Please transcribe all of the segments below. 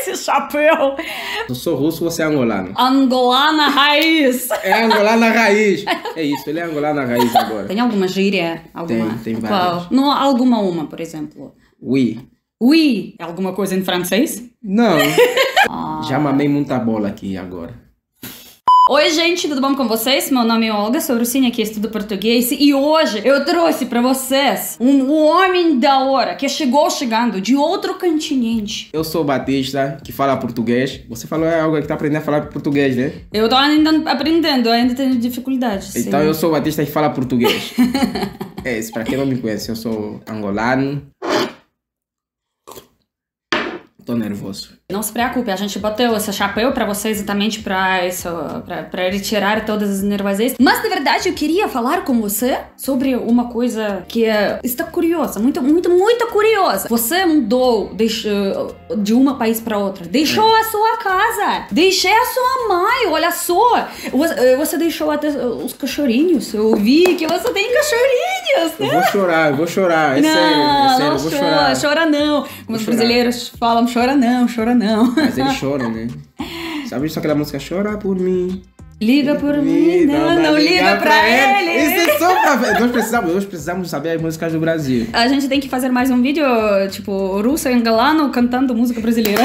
esse chapéu? Eu sou russo, você é angolano. Angolana raiz. É angolana raiz. É isso, ele é angolana raiz agora. Tem alguma gíria? Alguma? Tem Qual? várias. Não, alguma uma, por exemplo. Oui. Oui. É alguma coisa em francês? Não. Já mamei muita bola aqui agora. Oi, gente, tudo bom com vocês? Meu nome é Olga, sou russinha que estudo português e hoje eu trouxe pra vocês um homem da hora que chegando de outro continente. Eu sou o Batista, que fala português. Você falou algo que tá aprendendo a falar português, né? Eu tô ainda aprendendo, ainda tenho dificuldades. Então sim. eu sou o Batista que fala português. É isso, pra quem não me conhece, eu sou angolano. Tô nervoso. Não se preocupe, a gente bateu esse chapéu pra você exatamente pra isso, pra retirar todas as nervosez. Mas, na verdade, eu queria falar com você sobre uma coisa que está curiosa, muito curiosa. Você mudou de um país pra outro, deixou a sua casa, deixei a sua mãe, olha só. Você deixou até os cachorrinhos, eu vi que você tem cachorrinhos, né? Eu vou chorar, é sério, eu vou chorar. Chora não. Como os brasileiros falam, chora não. Mas eles choram, né? Sabe só aquela música? Chora por mim. Liga por mim, não liga pra ele. Isso é só pra ver. Nós precisamos saber as músicas do Brasil. A gente tem que fazer mais um vídeo, tipo, russo e angolano cantando música brasileira.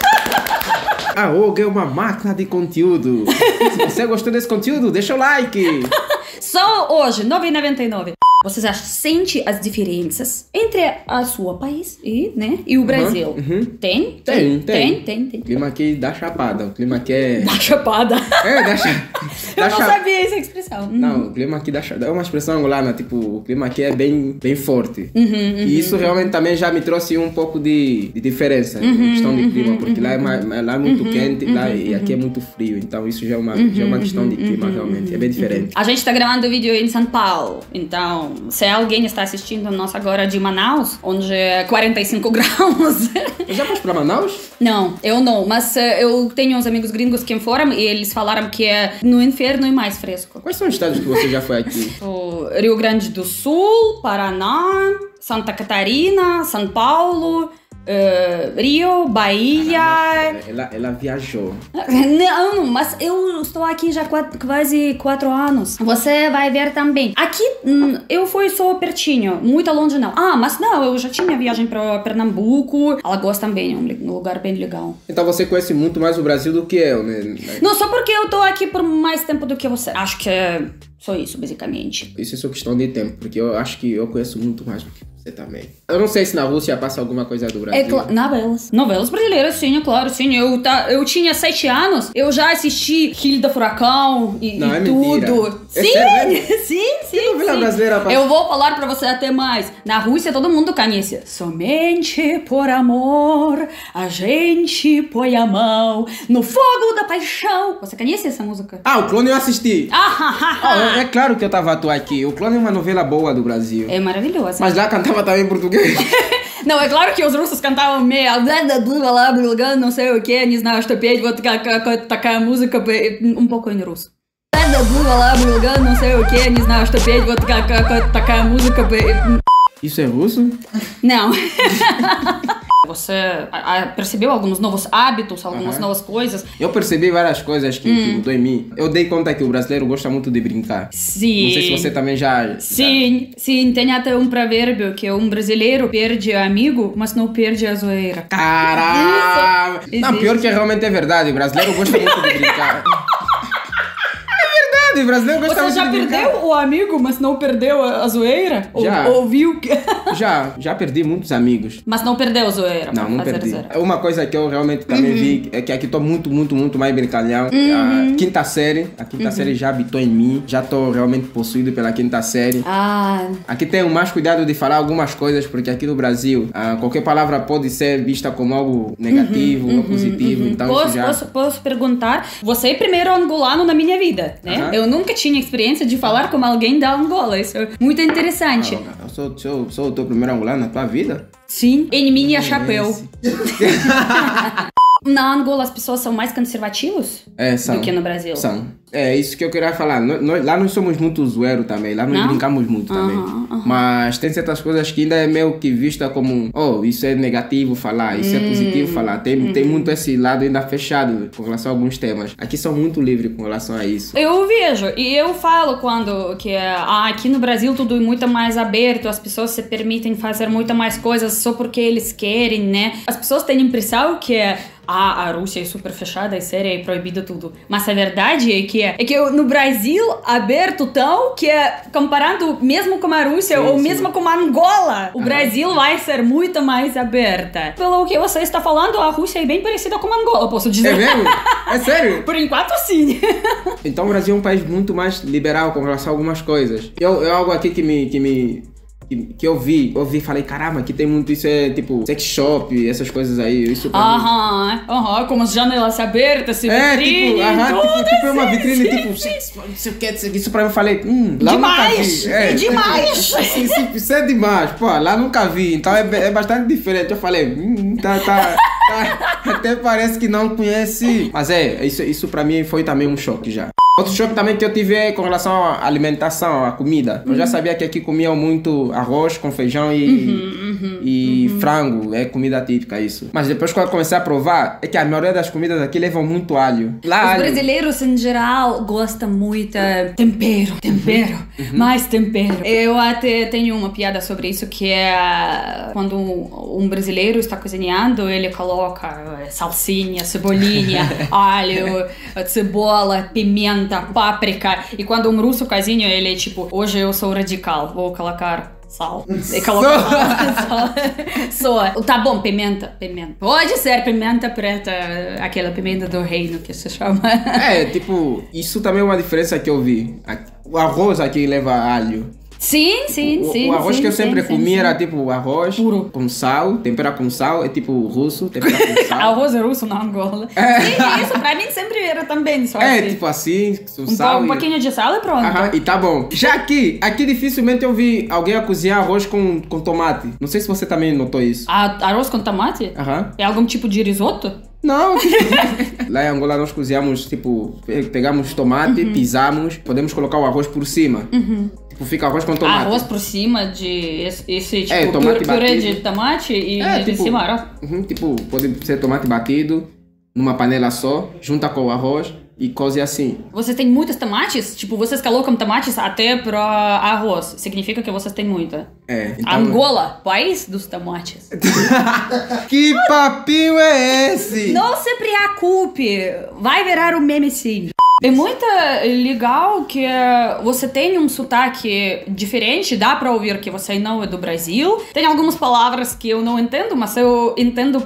A Olga é uma máquina de conteúdo. Se você gostou desse conteúdo, deixa o like. Só hoje, R$ 9,99. Você já sente as diferenças entre o seu país e o Brasil? Tem? Tem. O clima aqui dá chapada. O clima aqui é... Dá chapada. É, dá chapada. Eu não sabia essa expressão. Não, o clima aqui dá chapada. É uma expressão angolana, tipo, o clima aqui é bem forte. E isso realmente também já me trouxe um pouco de diferença em questão de clima, porque lá é muito quente e aqui é muito frio. Então isso já é uma questão de clima realmente. É bem diferente. A gente tá gravando o vídeo em São Paulo, então... Se alguém está assistindo nós agora de Manaus, onde é 45 graus. Já foste para Manaus? Não, eu não. Mas eu tenho uns amigos gringos que foram e eles falaram que é no inferno e mais fresco. Quais são os estados que você já foi aqui? O Rio Grande do Sul, Paraná, Santa Catarina, São Paulo... Rio, Bahia... Ela viajou. Não, mas eu estou aqui já quase 4 anos. Você vai ver também. Aqui eu fui só pertinho, muito longe não. Mas não, eu já tinha viagem para Pernambuco. Alagoas também é um lugar bem legal. Então você conhece muito mais o Brasil do que eu, né? Não, só porque eu tô aqui por mais tempo do que você. Acho que é só isso, basicamente. Isso é só questão de tempo, porque eu acho que eu conheço muito mais do que você também. Eu não sei se na Rússia passa alguma coisa do Brasil. Novelas brasileiras, sim, é claro, sim. Eu tinha 7 anos, eu já assisti Hilda Furacão e tudo. É sim, sério? sim. Novela brasileira passa. Eu vou falar pra você até mais. Na Rússia todo mundo conhece. Somente por amor a gente põe a mão no fogo da paixão. Você conhece essa música? O Clone eu assisti. É claro que eu tava atuando aqui. O Clone é uma novela boa do Brasil. É maravilhosa. Mas lá cantava também em português. Não, é claro que os russos cantavam meio não sei o que, не знаю, что петь, вот такая música um pouco em russo. Não sei o que, не знаю, что петь, вот такая música. Isso é russo? Não. Você percebeu alguns novos hábitos, algumas novas coisas? Eu percebi várias coisas que mudou em mim. Eu dei conta que o brasileiro gosta muito de brincar. Sim. Não sei se você também já... Sim. Tem até um provérbio que um brasileiro perde amigo, mas não perde a zoeira. Caramba! Não, pior que realmente é verdade. O brasileiro gosta muito de brincar. O brasileiro gosta muito de brincar. Você já perdeu o amigo, mas não perdeu a zoeira? Já. Ouviu que... Já perdi muitos amigos. Mas não perdeu a zoeira? Não perdi. Uma coisa que eu realmente também vi é que aqui tô muito mais brincalhão. A quinta série já habitou em mim. Já tô realmente possuído pela quinta série. Aqui tenho mais cuidado de falar algumas coisas, porque aqui no Brasil, qualquer palavra pode ser vista como algo negativo ou positivo. Então posso perguntar? Você é o primeiro angolano na minha vida, né? Eu nunca tinha experiência de falar com alguém da Angola. Isso é muito interessante. Eu sou o teu primeiro angolano na tua vida? Sim. Em minha chapéu. Na Angola as pessoas são mais conservativas são, do que no Brasil? São. É isso que eu queria falar. Lá nós somos muito zoeiro também. Lá nós brincamos muito também. Mas tem certas coisas que ainda é meio que vista como isso é negativo falar, isso é positivo falar. Tem muito esse lado ainda fechado com relação a alguns temas. Aqui são muito livres com relação a isso. Eu vejo, e eu falo aqui no Brasil tudo é muito mais aberto, as pessoas se permitem fazer muito mais coisas só porque eles querem, né? As pessoas têm a impressão que a Rússia é super fechada, é séria, é proibido tudo. Mas a verdade é que no Brasil, aberto tão, que comparando mesmo com a Rússia mesmo com a Angola, o Brasil vai ser muito mais aberta. Pelo que você está falando, a Rússia é bem parecida com a Angola, posso dizer. É mesmo? É sério? Por enquanto, sim. Então o Brasil é um país muito mais liberal com relação a algumas coisas. É algo aqui que eu vi e falei, caramba, aqui tem muito isso, tipo sex shop, essas coisas aí, isso com as janelas abertas, vitrine, tipo uma vitrine, isso pra mim eu falei, lá demais, demais. Isso é demais, pô, lá nunca vi, então é bastante diferente, eu falei, até parece que não conhece, mas isso pra mim foi também um choque já. Outro choque também que eu tive é com relação à alimentação, à comida. Eu já sabia que aqui comiam muito arroz com feijão e frango. É comida típica isso. Mas depois que eu comecei a provar, é que a maioria das comidas aqui levam muito alho. Os brasileiros, em geral, gostam muito tempero. Mais tempero. Eu até tenho uma piada sobre isso, que é quando um brasileiro está cozinhando, ele coloca salsinha, cebolinha, alho, cebola, pimenta, páprica. E quando um russo cozinha, ele é tipo, hoje eu sou radical, vou colocar sal. E coloca sal. Tá bom, pimenta. Pode ser pimenta preta, aquela pimenta do reino que se chama. Isso também é uma diferença que eu vi. O arroz aqui leva alho. Sim. O arroz que eu sempre comia era tipo arroz puro, com sal, tempera com sal, é tipo russo, tempera com sal. Arroz russo na Angola. Sim, isso pra mim sempre era também só assim. Tipo assim, com sal. Um pouquinho de sal e pronto. E tá bom. Já aqui dificilmente eu vi alguém a cozinhar arroz com tomate. Não sei se você também notou isso. Arroz com tomate? É algum tipo de risoto? Não. Lá em Angola nós cozinhamos, tipo, pegamos tomate, pisamos, podemos colocar o arroz por cima. Tipo, fica arroz com tomate. Arroz por cima de esse tipo tomate purê batido. de tomate e de cima arroz. Tipo, pode ser tomate batido numa panela só, junta com o arroz e coze assim. Vocês têm muitos tomates? Tipo, vocês colocam tomates até para arroz. Significa que vocês têm muita. Então... Angola, país dos tomates. Que papinho é esse? Não se preocupe, vai virar um meme sim. É muito legal que você tem um sotaque diferente, dá pra ouvir que você não é do Brasil. Tem algumas palavras que eu não entendo, mas eu entendo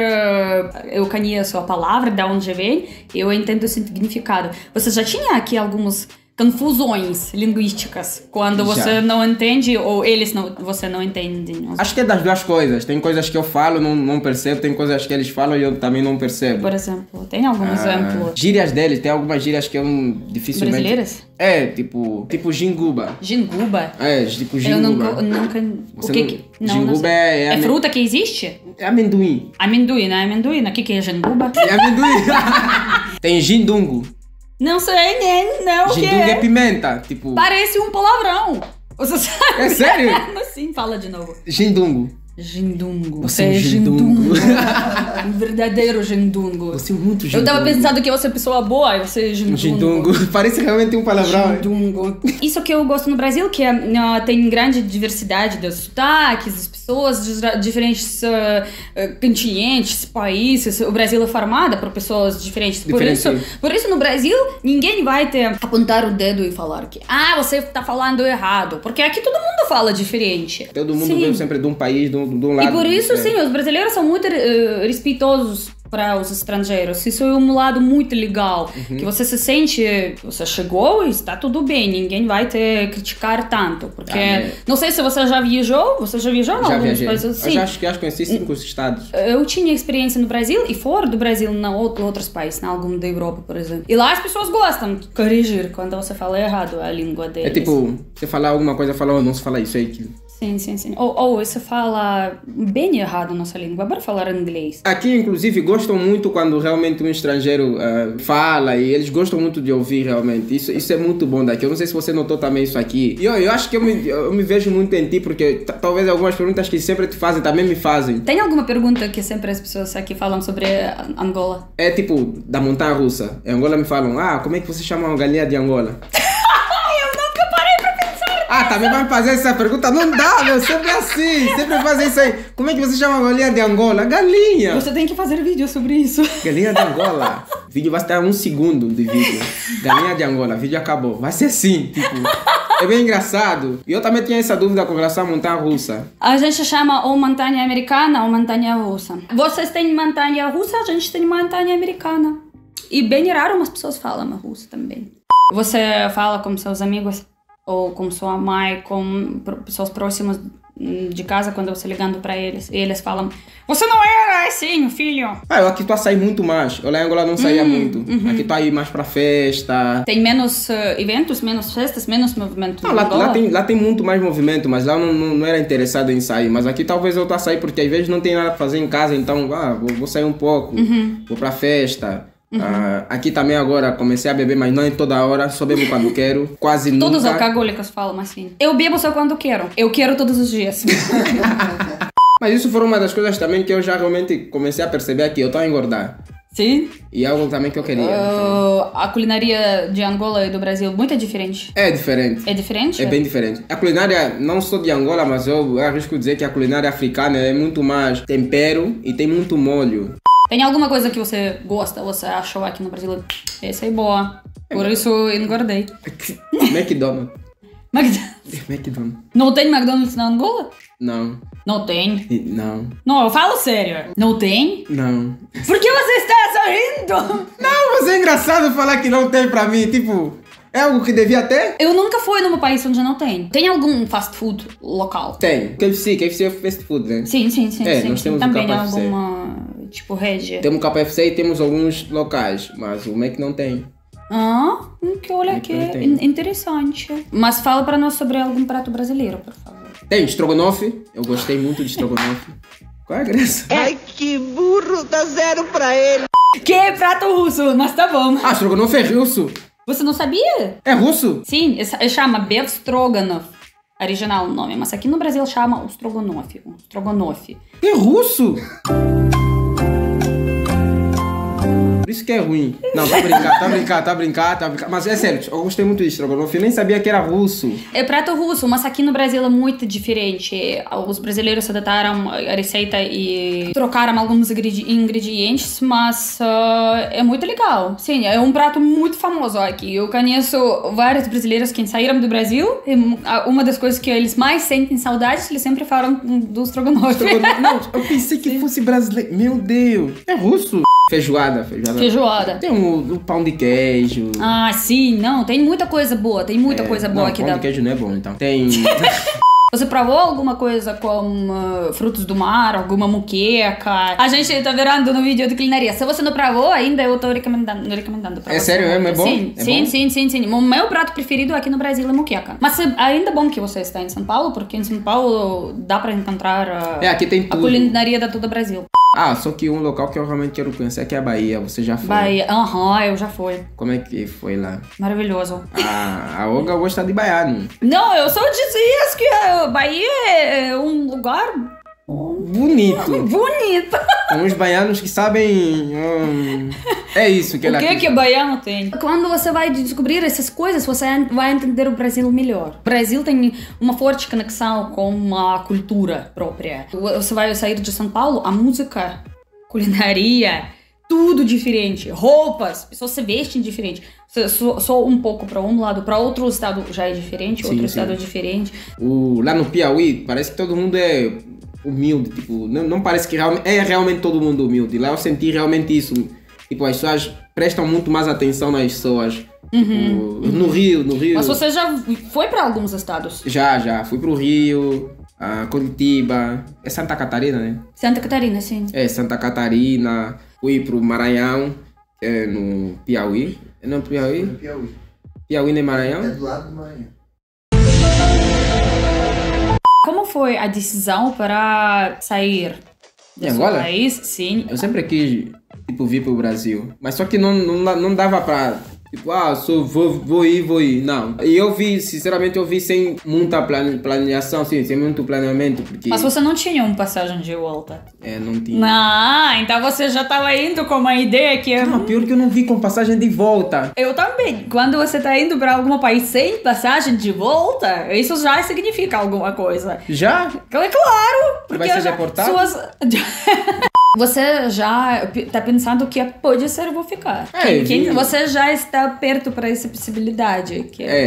eu conheço a palavra, de onde vem, eu entendo o significado. Você já tinha aqui algumas confusões linguísticas quando você não entende ou você não entende? Acho que é das duas coisas. Tem coisas que eu falo, não percebo, tem coisas que eles falam e eu também não percebo. Por exemplo, tem algum exemplo? Gírias deles, tem algumas gírias que eu dificilmente... Brasileiras? Tipo jinguba. Jinguba? Tipo jinguba. Eu nunca... Jinguba é fruta que existe? É amendoim. Amendoim, né? Amendoim. O que é jinguba? É amendoim. Tem jindungo. Não sei nem, não, o que Jindungo é pimenta, tipo... Parece um palavrão. Você sabe? É sério? Sim, fala de novo. Jindungo. Jindungo. Você é jindungo. Um verdadeiro jindungo. Você é muito jindungo. Eu tava pensando que você é pessoa boa e você é jindungo. Jindungo. Parece realmente um palavrão. Jindungo. Isso que eu gosto no Brasil, que tem grande diversidade dos sotaques, das pessoas de diferentes continentes, países. O Brasil é formado por pessoas diferentes. Por isso, no Brasil, ninguém vai apontar o dedo e falar que você tá falando errado. Porque aqui todo mundo fala diferente. Todo mundo veio sempre de um país, de um lado. E por isso, sim, os brasileiros são muito respeitosos para os estrangeiros. Isso é um lado muito legal. Que você se sente, você chegou e está tudo bem. Ninguém vai te criticar tanto. Porque, não sei se você já viajou. Você já viajou? Já viajei. Sim. Eu acho que conheci 5 estados. Eu tinha experiência no Brasil e fora do Brasil, em outros países, em algum da Europa, por exemplo. E lá as pessoas gostam de corrigir quando você fala errado a língua deles. É tipo, você falar alguma coisa, falar, não se fala isso aí. Sim. Ou você fala bem errado a nossa língua. Bora falar inglês. Aqui, inclusive, gostam muito quando realmente um estrangeiro fala e eles gostam muito de ouvir realmente. Isso é muito bom daqui. Eu não sei se você notou também isso aqui. E eu acho que eu me vejo muito em ti, porque talvez algumas perguntas que sempre te fazem também me fazem. Tem alguma pergunta que sempre as pessoas aqui falam sobre Angola? É tipo, da montanha russa. Em Angola me falam, como é que você chama uma galinha de Angola? Também vai me fazer essa pergunta? Não dá, meu, sempre assim, sempre fazem isso aí. Como é que você chama a galinha de Angola? Galinha! Você tem que fazer vídeo sobre isso. Galinha de Angola. O vídeo vai estar 1 segundo de vídeo. Galinha de Angola, vídeo acabou. Vai ser assim, tipo, é bem engraçado. E eu também tinha essa dúvida com relação à montanha russa. A gente chama ou montanha americana ou montanha russa. Vocês têm montanha russa, a gente tem montanha americana. E bem raro umas pessoas falam russo também. Você fala com seus amigos? Ou com sua mãe, com pessoas próximas de casa, quando você ligando pra eles. E eles falam, você não era assim, filho. Eu aqui tô a sair muito mais. Eu lá em Angola não saía muito. Aqui tô a ir mais pra festa. Tem menos eventos, menos festas, menos movimento. Não, lá tem muito mais movimento, mas lá eu não era interessado em sair. Mas aqui talvez eu tô a sair porque às vezes não tem nada pra fazer em casa, então vou sair um pouco, vou pra festa. Aqui também agora comecei a beber, mas não é toda hora, só bebo quando quero, quase nunca. Todos os alcoólicos falam assim. Eu bebo só quando quero. Eu quero todos os dias. Mas isso foi uma das coisas também que eu já realmente comecei a perceber aqui. Eu tô a engordar. Sim? E algo também que eu queria. A culinária de Angola e do Brasil muito diferente. É diferente. É diferente? É bem diferente. A culinária, não só de Angola, mas eu arrisco dizer que a culinária africana é muito mais tempero e tem muito molho. Tem alguma coisa que você gosta, você achou aqui no Brasil? Essa é boa. Por isso engordei. McDonald's. McDonald's. Não tem McDonald's na Angola? Não. Não tem? Não. Não, eu falo sério. Não tem? Não. Por que você está sorrindo? Não, mas é engraçado falar que não tem pra mim. Tipo, é algo que devia ter? Eu nunca fui num país onde não tem. Tem algum fast food local? Tem. KFC é fast food, né? Sim. Nós temos também o KFC. Alguma, tipo, régia. Temos o KFC e temos alguns locais, mas o Mac não tem. Que olha aqui, interessante. Mas fala pra nós sobre algum prato brasileiro, por favor. Tem estrogonofe. Eu gostei muito de estrogonofe. Qual é a graça? Ai, que burro, dá 0 pra ele. Que é prato russo, mas tá bom. Estrogonofe é russo. Você não sabia? É russo? Sim, chama Bev Stroganoff. Original o nome, mas aqui no Brasil chama o Strogonoff. É russo? Por isso que é ruim. Não, tá brincando. Mas é sério, eu gostei muito de estrogonofe. Eu nem sabia que era russo. É prato russo, mas aqui no Brasil é muito diferente. Os brasileiros se adaptaram a receita e trocaram alguns ingredientes, mas é muito legal. Sim, é um prato muito famoso aqui. Eu conheço vários brasileiros que saíram do Brasil e uma das coisas que eles mais sentem saudades, eles sempre falam do estrogonofe. Não, eu pensei que fosse brasileiro. Meu Deus, é russo. Feijoada. Tem o pão de queijo. Sim, não, tem muita coisa boa, aqui. Pão de queijo não é bom, então. Tem... Você provou alguma coisa com frutos do mar, alguma muqueca? A gente tá virando no vídeo de culinária. Se você não provou ainda, eu tô recomendando pra você. É sério, é bom? Sim. O meu prato preferido aqui no Brasil é muqueca. Mas ainda bom que você está em São Paulo, porque em São Paulo dá pra encontrar aqui tem tudo. A culinária de todo o Brasil. Só que um local que eu realmente quero conhecer aqui é a Bahia. Você já foi? Bahia, eu já fui. Como é que foi lá? Maravilhoso. A Olga gosta de baiano. Não, eu só dizia que a Bahia é um lugar... bonito. Com os baianos que sabem... é isso que ela... O que baiano tem? Quando você vai descobrir essas coisas, você vai entender o Brasil melhor. O Brasil tem uma forte conexão com a cultura própria. Você vai sair de São Paulo, a música, culinária, tudo diferente. Roupas, pessoas se vestem diferente. Só um pouco para um lado, para outro estado já é diferente, outro estado é diferente. Lá no Piauí, parece que todo mundo é... humilde, tipo, não parece que realmente todo mundo humilde. Lá eu senti realmente isso. Tipo, as pessoas prestam muito mais atenção nas pessoas. No Rio. Mas você já foi para alguns estados? Já. Fui pro Rio, Curitiba. É Santa Catarina, né? Santa Catarina, sim. É, Santa Catarina. Fui pro Maranhão, no Piauí. Não, Piauí? No Piauí. Piauí, no Maranhão? É do lado do Maranhão. Como foi a decisão para sair do seu país? Sim. Eu sempre quis, tipo, vir pro Brasil. Mas só que não dava pra... Tipo, só vou ir. Não. E eu vi, sinceramente, sem muita planeação, assim, sem muito planeamento. Porque... Mas você não tinha uma passagem de volta? Não tinha. Não, então você já estava indo com uma ideia que... Não, pior que eu não vi com passagem de volta. Eu também. Quando você tá indo para algum país sem passagem de volta, isso já significa alguma coisa. Já? É claro! Porque vai ser deportado? Você já tá pensando que pode ser eu vou ficar. Você já está perto para essa possibilidade.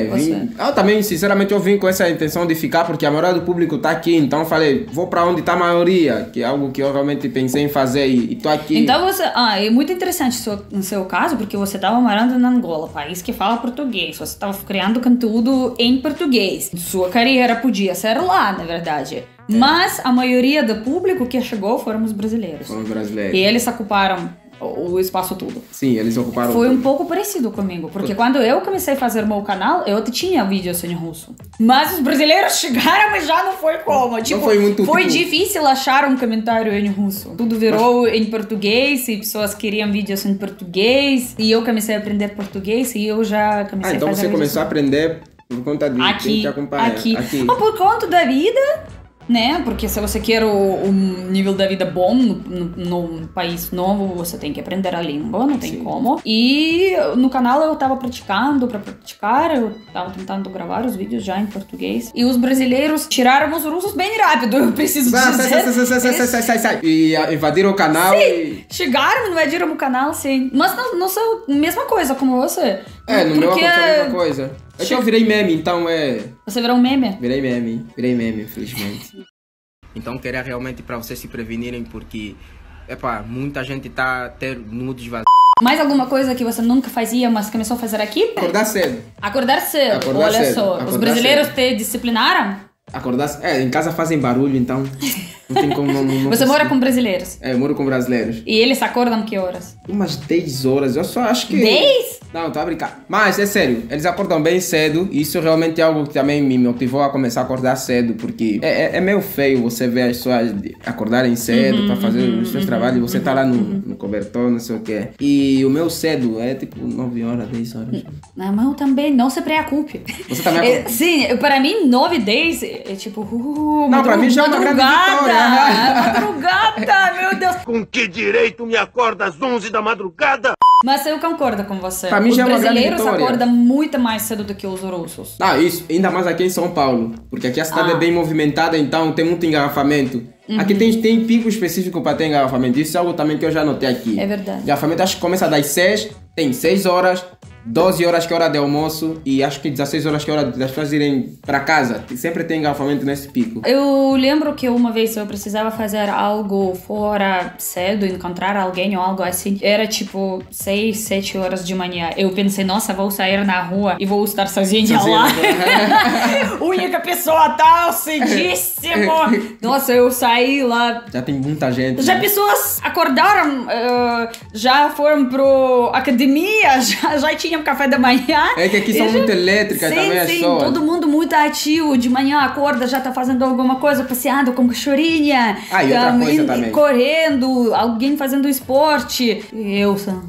Eu também, sinceramente, eu vim com essa intenção de ficar porque a maioria do público tá aqui. Então eu falei, vou para onde tá a maioria, que é algo que eu realmente pensei em fazer e tô aqui. Então você... é muito interessante no seu caso, porque você tava morando na Angola, país que fala português. Você tava criando conteúdo em português. Sua carreira podia ser lá, na verdade. Mas a maioria do público que chegou foram os brasileiros. E eles ocuparam o espaço todo. Sim, eles ocuparam Foi um pouco parecido comigo, porque quando eu comecei a fazer meu canal, eu tinha vídeos em russo. Mas os brasileiros chegaram, mas já não foi como. Tipo, foi difícil achar um comentário em russo. Tudo virou em português e pessoas queriam vídeos em português. E eu comecei a aprender português e eu já comecei a fazer então você começou a aprender por conta de quem te acompanha. Aqui. Ou por conta da vida... Né? Porque se você quer um nível da vida bom num país novo, você tem que aprender a língua, não tem como. E no canal eu tava praticando, eu tava tentando gravar os vídeos já em português. E os brasileiros tiraram os russos bem rápido, eu preciso dizer. Sai. E invadiram o canal chegaram, invadiram o canal, sim. Mas não sou a mesma coisa como você. No meu aconteceu a mesma coisa. É que eu virei meme, então Você virou um meme? Virei meme, infelizmente. Então queria realmente para vocês se prevenirem, porque, muita gente tá tendo nudes vazios. Mais alguma coisa que você nunca fazia, mas começou a fazer aqui? Acordar cedo. Olha só. Os brasileiros te disciplinaram? Em casa fazem barulho, então não tem como não Você mora com brasileiros? Eu moro com brasileiros. E eles acordam que horas? Umas 10 horas, eu só acho que... 10? Não, tô a brincar. Mas é sério, eles acordam bem cedo. E isso realmente é algo que também me motivou a começar a acordar cedo. Porque é meio feio você ver as pessoas acordarem cedo pra fazer os seus trabalhos. E você tá lá no cobertor, não sei o que. E o meu cedo é tipo 9 horas, 10 horas. Não, mas eu também, não se preocupe. Você também sim, para mim 9, 10 é tipo... não, pra mim já é uma grande vitória. Madrugada, meu Deus. Com que direito me acorda às 11 da madrugada? Mas eu concordo com você. Pra mim os já é uma grande brasileiros vitória. acordam muito mais cedo do que os russos. Isso. Ainda mais aqui em São Paulo. Porque aqui a cidade é bem movimentada, então tem muito engarrafamento. Aqui tem pico específico para ter engarrafamento. Isso é algo também que eu já notei aqui. É verdade. Engarrafamento acho que começa das 6, tem 6 horas... 12 horas que é hora de almoço e acho que 16 horas que é hora das pessoas irem para casa. Sempre tem engarrafamento nesse pico. Eu lembro que uma vez eu precisava fazer algo fora cedo, encontrar alguém ou algo assim. Era tipo 6, 7 horas de manhã. Eu pensei, nossa, vou sair na rua e vou estar sozinha lá. Única pessoa tal, cedíssimo. Nossa, eu saí lá. Já tem muita gente. Já pessoas acordaram, já foram pro academia, já tinham café da manhã. É que aqui são muito elétricas também as pessoas. Todo mundo muito ativo. De manhã acorda, já tá fazendo alguma coisa, passeando com cachorrinha. E outra coisa também. Correndo, alguém fazendo esporte. Eu, Sam.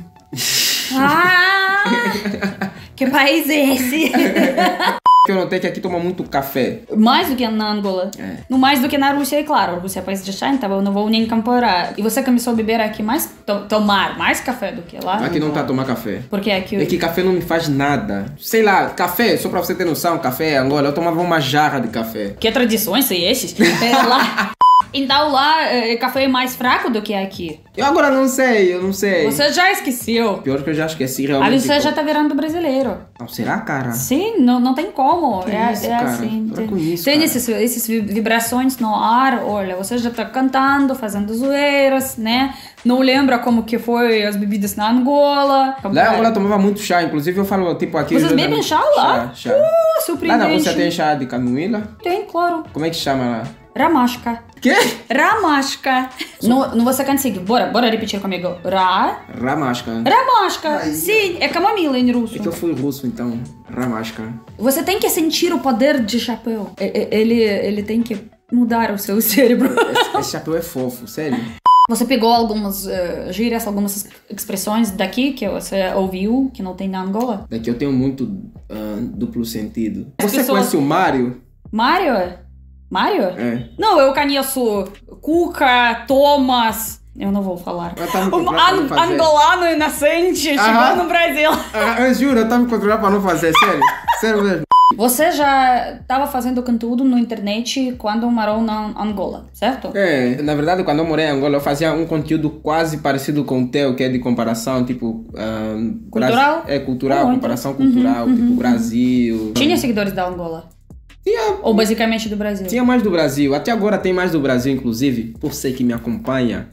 Que país é esse? Que eu notei que aqui toma muito café. Mais do que na Angola. No mais do que na Rússia, é claro. A Rússia é país de chá, então eu não vou nem comparar. E você começou a beber aqui mais, tomar mais café do que lá? Aqui não tá a tomar café. Porque aqui... É que café não me faz nada. Sei lá, café, só pra você ter noção, café Angola, eu tomava uma jarra de café. Que tradições são esses? Lá... Então lá, café é mais fraco do que aqui. Eu agora não sei. Você já esqueceu. Pior que eu já esqueci realmente. Aí você já tá virando brasileiro. Não, será, cara? Sim, não tem como. Isso, cara? Assim. Tem esses vibrações no ar. Olha, você já tá cantando, fazendo zoeiras, né? Não lembra como que foi as bebidas na Angola. Lá na Angola tomava muito chá. Inclusive eu falo, tipo, aqui... Vocês bebem chá lá? Chá. Surpreendente. Lá na Rússia tem chá de camomila? Tem, claro. Como é que chama lá? Ramashka. Quê? Ramashka. Não você consegue. Bora repetir comigo. Ramashka. Ramashka. Sim, é camomila em russo. É que eu fui russo, então. Ramashka. Você tem que sentir o poder de chapéu. Ele tem que mudar o seu cérebro. Esse chapéu é fofo, sério. Você pegou algumas gírias, algumas expressões daqui que você ouviu, que não tem na Angola? Daqui eu tenho muito duplo sentido. Você conhece o Mário? Mário? Mário? É. Não, eu conheço Cuca, Thomas... Eu não vou falar. Angolano e nascente chegou no Brasil. Eu juro, eu tava me controlando pra não fazer, sério. Sério mesmo. Você já estava fazendo conteúdo na internet quando morou na Angola, certo? É, na verdade, quando eu morei em Angola, eu fazia um conteúdo quase parecido com o teu, que é de comparação, tipo... cultural? Cultural, comparação cultural, tipo Brasil. Tinha seguidores da Angola? Tinha, ou basicamente do Brasil? Tinha mais do Brasil. Até agora tem mais do Brasil, inclusive. Por você que me acompanha.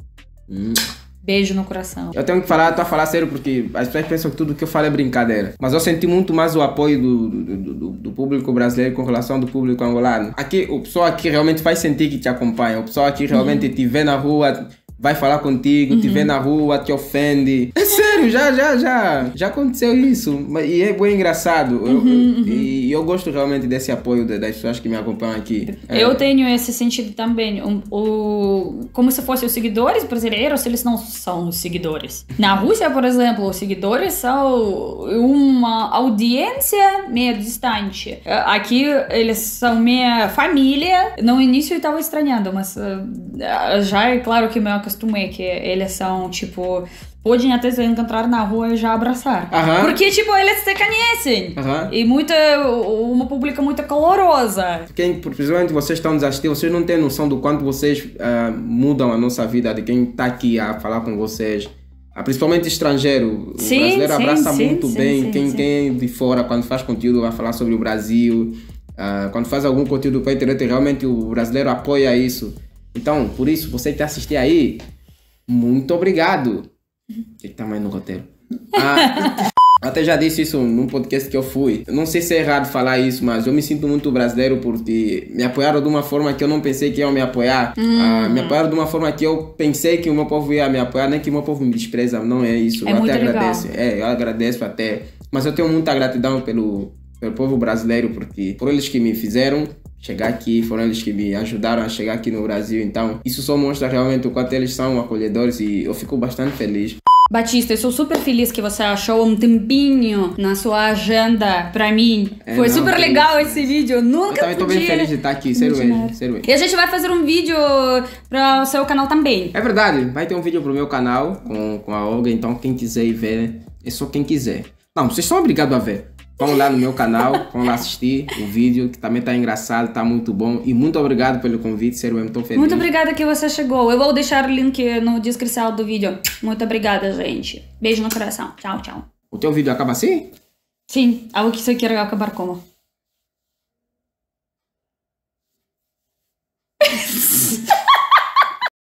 Beijo no coração. Eu tenho que falar, tô a falar sério, porque as pessoas pensam que tudo que eu falo é brincadeira. Mas eu senti muito mais o apoio do público brasileiro com relação ao público angolano. Aqui, o pessoal aqui realmente vai sentir que te acompanha. O pessoal aqui realmente te vê na rua, vai falar contigo, te vê na rua, te ofende. É sério, já aconteceu isso. E é bem engraçado. E eu gosto realmente desse apoio das pessoas que me acompanham aqui. Eu tenho esse sentido também. Como se fossem os seguidores brasileiros, eles não são os seguidores. Na Rússia, por exemplo, os seguidores são uma audiência meio distante. Aqui, eles são minha família. No início eu estava estranhando, mas já é claro que me acostumei que eles são, tipo... Podem até se encontrar na rua e já abraçar. Porque, tipo, eles se conhecem. E uma pública muito calorosa. Principalmente vocês estão nos assistindo, vocês não têm noção do quanto vocês mudam a nossa vida, de quem está aqui a falar com vocês. Principalmente estrangeiro. O brasileiro abraça muito bem. Quem é de fora, quando faz conteúdo, vai falar sobre o Brasil. Quando faz algum conteúdo para a internet, realmente o brasileiro apoia isso. Então, por isso, você que está assistindo aí, muito obrigado. Que tamanho no roteiro. Até já disse isso num podcast que eu fui. Eu não sei se é errado falar isso, mas eu me sinto muito brasileiro porque me apoiaram de uma forma que eu não pensei que iam me apoiar. Me apoiaram de uma forma que eu pensei que o meu povo ia me apoiar, nem que o meu povo me despreza, não é isso. Eu até agradeço. Eu agradeço até. Mas eu tenho muita gratidão pelo povo brasileiro, porque foram eles que me fizeram chegar aqui, foram eles que me ajudaram a chegar aqui no Brasil. Então, isso só mostra realmente o quanto eles são acolhedores e eu fico bastante feliz. Batista, eu sou super feliz que você achou um tempinho na sua agenda pra mim. Foi super legal esse vídeo. Eu nunca também tô bem feliz de estar aqui, sério mesmo. E a gente vai fazer um vídeo para o seu canal também. É verdade, vai ter um vídeo pro meu canal com a Olga, então quem quiser ir ver, é só quem quiser. Não, vocês são obrigados a ver. Vão lá no meu canal, vão lá assistir o vídeo, que também tá engraçado, tá muito bom. E muito obrigado pelo convite, sério mesmo, tô feliz. Muito obrigada que você chegou. Eu vou deixar o link na descrição do vídeo. Muito obrigada, gente. Beijo no coração. Tchau, tchau. O teu vídeo acaba assim? Sim. Algo que você quer acabar como?